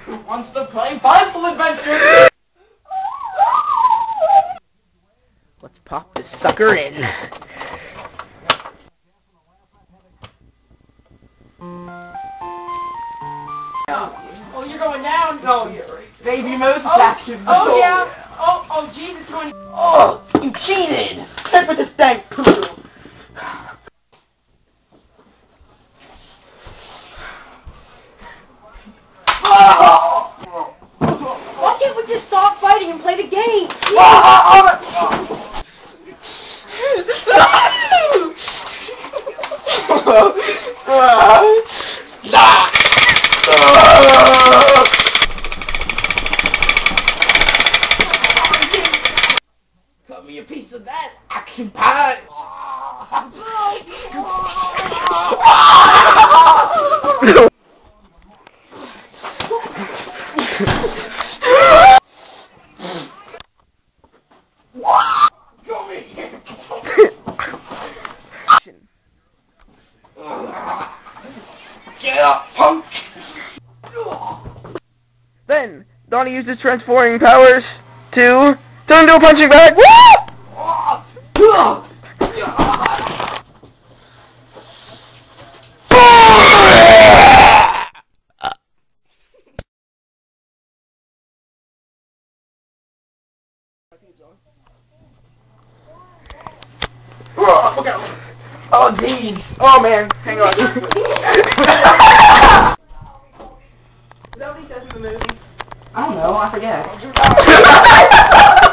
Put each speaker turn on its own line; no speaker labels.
Who wants to play Bible Adventure?
Let's pop this sucker in.
Oh, you're going down.
No, you're right. Baby Moses action.
Oh, yeah. Oh, Jesus, Tony.
Oh, you cheated. Check with this dang poo.
Why can't we just stop fighting and play the game?
Cut me a piece of that action pie. Get up, punk!
Then, Donnie used his transforming powers to turn into a punching bag. Woo!
Look out! Oh, jeez! Oh, man! Hang on. Is that what he says in the movie?
I don't know, I forget.